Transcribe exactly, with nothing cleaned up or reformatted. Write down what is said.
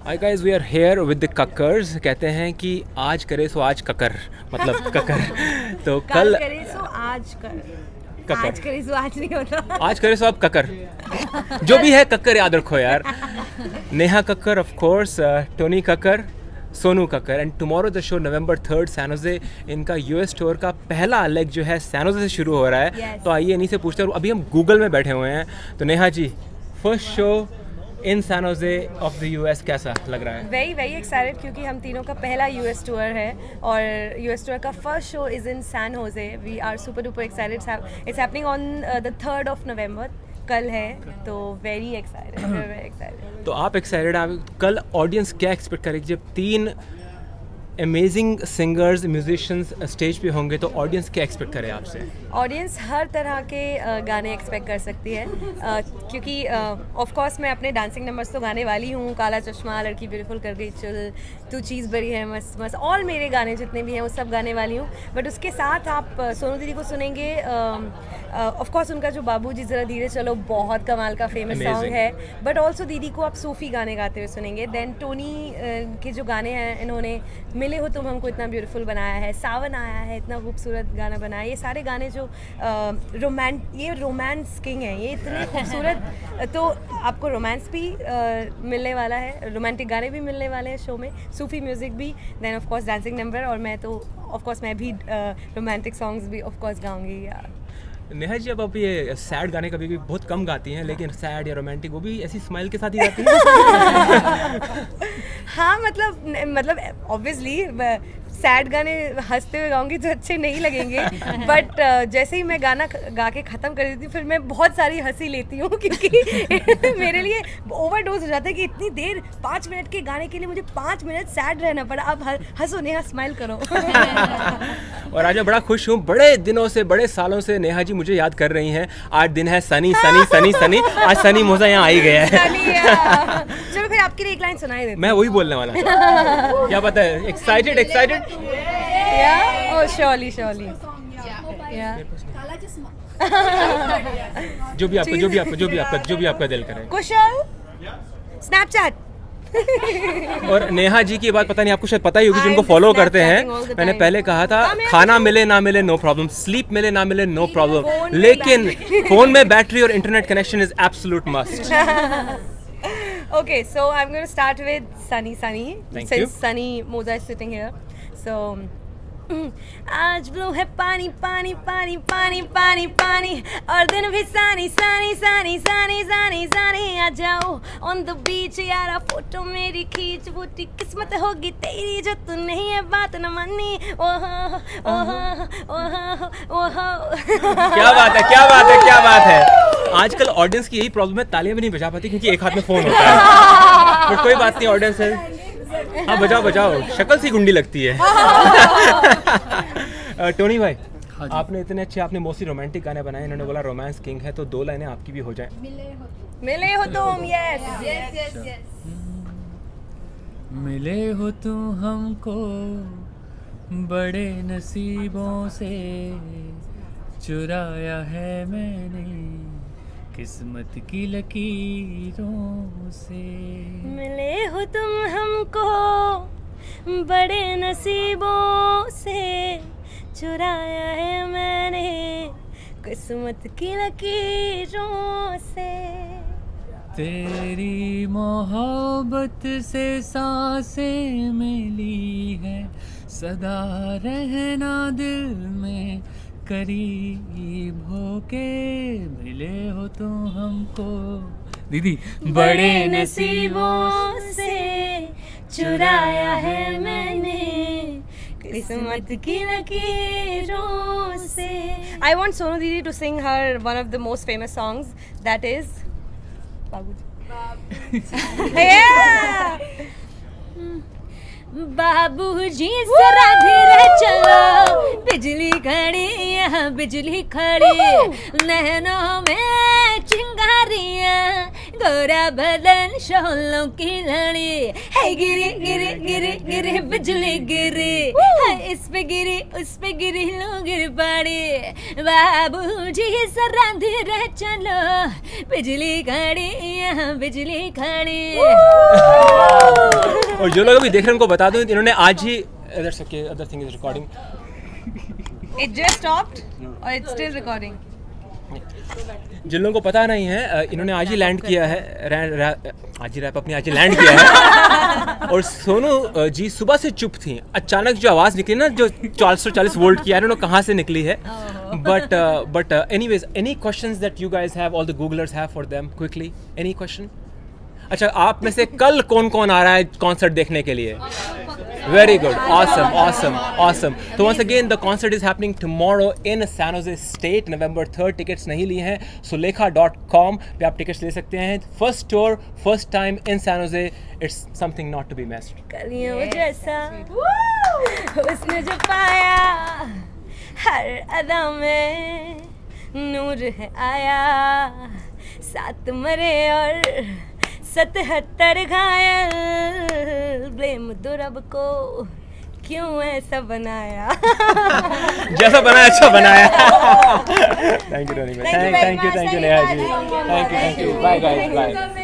Hi guys, we are here with the Kakkars. कहते हैं कि आज करे सो आज ककर, मतलब ककर। तो कल करे सो आज कर, ककर। आज करे सो आज नहीं होता, आज करे सो अब ककर। जो भी है कक्कर याद रखो यार। Neha Kakkar, of course, Tony Kakkar, Sonu Kakkar. And tomorrow the show November third San Jose. इनका यूएस टूर का पहला लेग जो है सैन होजे से शुरू हो रहा है। yes. तो आइए इन्हीं से पूछते हैं। अभी हम गूगल में बैठे हुए हैं। तो Neha ji, first show in San Jose of the US कैसा लग रहा है? वेरी वेरी एक्साइटेड, क्योंकि हम तीनों का पहला यूएस टूर है और यूएस टूर का first show is in San Jose. We are super duper excited. It's happening on the third of November, कल है। तो वेरी एक्साइटेड, वेरी एक्साइटेड। तो आप एक्साइटेड? आप कल ऑडियंस क्या एक्सपेक्ट करेगी जब तीन अमेजिंग सिंगर्स, म्यूजिशियंस स्टेज पे होंगे? तो ऑडियंस क्या एक्सपेक्ट करे आपसे? ऑडियंस हर तरह के uh, गाने एक्सपेक्ट कर सकती है, uh, क्योंकि ऑफ uh, कोर्स मैं अपने डांसिंग नंबर्स तो गाने वाली हूँ। काला चश्मा, लड़की ब्यूटीफुल कर गई चुल, तू चीज़ बड़ी है, मस्त मस्त, और मेरे गाने जितने भी हैं वो सब गाने वाली हूँ। बट उसके साथ आप uh, सोनू दीदी को सुनेंगे। ऑफ uh, कोर्स uh, उनका जो बाबूजी ज़रा धीरे चलो बहुत कमाल का फेमस सॉन्ग है। बट ऑल्सो दीदी को आप सूफी गाने गाते हुए सुनेंगे। देन टोनी uh, के जो गाने हैं, इन्होंने मिले हो तुम हमको इतना ब्यूटीफुल बनाया है, सावन आया है इतना खूबसूरत गाना बनाया। ये सारे गाने जो रोमांस, ये रोमांस किंग है, ये इतने खूबसूरत। तो आपको रोमांस भी uh, मिलने वाला है, रोमांटिक गाने भी मिलने वाले हैं शो में, सूफी म्यूज़िक भी, then of course dancing number. और मैं तो ऑफ कोर्स मैं भी रोमांटिक uh, सॉन्ग्स भी ऑफ कोर्स गाऊंगी यार। नेहा जी, अब आप ये सैड गाने कभी भी बहुत कम गाती हैं, लेकिन सैड या रोमांटिक वो भी ऐसी स्माइल के साथ ही गाती हैं। हाँ, मतलब मतलब ऑब्वियसली सैड गाने हंसते हुए गाऊंगी तो अच्छे नहीं लगेंगे। बट uh, जैसे ही मैं गाना गा के ख़त्म कर देती हूँ, फिर मैं बहुत सारी हंसी लेती हूँ, क्योंकि मेरे लिए ओवरडोज हो जाता है कि इतनी देर पाँच मिनट के गाने के लिए मुझे पाँच मिनट सैड रहना पड़ा। अब हंसो नेहा, स्माइल करो। और आज मैं बड़ा खुश हूँ, बड़े दिनों से, बड़े सालों से नेहा जी मुझे याद कर रही हैं। आज दिन है सनी सनी सनी सनी, आज सनी मोजा यहाँ आ ही गया है। चलो फिर आपके लिए एक लाइन सुनाई देती। मैं वही बोलने वाला था। क्या पता है? Excited excited Yeah? Oh, surely, surely. Yeah. जो भी आपका जो भी आपका जो भी आपका जो भी आपका दिल करे। कुशल, स्नैपचैट। और नेहा जी की बात पता नहीं आपको शायद पता ही होगी, जिनको फॉलो करते हैं। मैंने पहले कहा था, खाना मिले ना मिले नो प्रॉब्लम, स्लीप मिले ना मिले नो प्रॉब्लम, लेकिन फोन में बैटरी और internet connection is absolute must. Okay, so I'm going to start with Sunny Sunny. Thank since you. Sunny Moza is sitting here. So आज ब्लू है पानी पानी पानी पानी पानी पानी, और दिन भी सानी सानी सानी सानी सानी सानी। आ जाओ ऑन द बीच यारा, फोटो मेरी खींच, बूटी किस्मत होगी तेरी जो तू नहीं है बात न मानी। ओहो ओहो ओहो ओहो। क्या बात है, क्या बात है, क्या बात है। आजकल ऑडियंस की यही प्रॉब्लम है, तालियां भी नहीं बजा पाती क्योंकि एक हाथ में फोन होता है। बट कोई बात नहीं, ऑडियंस है। हाँ, बजाओ बजाओ, शक्ल सी गुंडी लगती है। टोनी भाई, हाँ, आपने इतने अच्छे, आपने मोस्टली रोमांटिक गाने बनाए, इन्होंने बोला रोमांस किंग है, तो दो लाइनें आपकी भी हो जाएं। मिले हो तुम, यस यस यस यस। मिले हो तुम हमको बड़े नसीबों से, चुराया है मैंने किस्मत की लकीरों से। मिले हो तुम हमको बड़े नसीबों से, चुराया है मैंने किस्मत की लकीरों से। तेरी मोहब्बत से सांसें मिली है, सदा रहना दिल में करीब होके। मिले हो तुम हमको दीदी बड़े नसीबों से, चुराया है मैंने किस्मत की लकीरों से। I want Sonu Didi to sing her one of the most famous songs, that is Babuji. Yeah! बाबूजी जरा धीरे चलो, बिजली खड़ी यहाँ बिजली खड़ी, नैनों में चिंगारियाँ, गोरा बदन शोलों की लड़ी है। गिरी गिरी गिरी गिरी बिजली गिरी है, इस पे गिरी उस पे गिरी लो गिर पड़ी। बाबूजी जरा धीरे चलो, बिजली खड़ी यहाँ बिजली खड़ी। और जो लोग अभी देख रहे हैं उनको बता दूं, इन्होंने आज ही that's okay, other thing is recording. It just stopped or it's still recording? जिन लोगों को पता नहीं है, इन्होंने आज ही लैंड किया है, रै, रै, आज ही रैप अपने आज ही लैंड किया है और सोनू जी सुबह से चुप थी, अचानक जो आवाज़ निकली ना, जो चार सौ चालीस वोल्ट की, आई डोंट नो कहाँ से निकली है, but but anyways, any questions that you guys have, all the Googlers have for them, quickly, any question? अच्छा, आप में से कल कौन कौन आ रहा है कॉन्सर्ट देखने के लिए? Very good, awesome, awesome, awesome. So once again, the concert is happening tomorrow in San Jose State, November third. Tickets नहीं ली हैं, sulekha dot com पे आप tickets ले सकते हैं. First tour, first time in San Jose. It's something not to be missed. कलियों जैसा उसने जो पाया, हर अदा में नूर है आया, सात मरे और सतहत्तर घायल, ब्लेम दो रब को क्यों ऐसा बनाया। जैसा बनाया अच्छा बनाया। Thank you, thank you, thank you, thank you Neha ji, thank you, thank you, bye guys, bye.